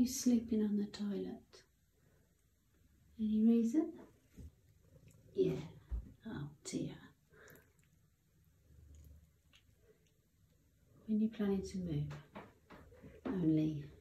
you sleeping on the toilet? Any reason? Yeah. Oh dear. When are you planning to move? Only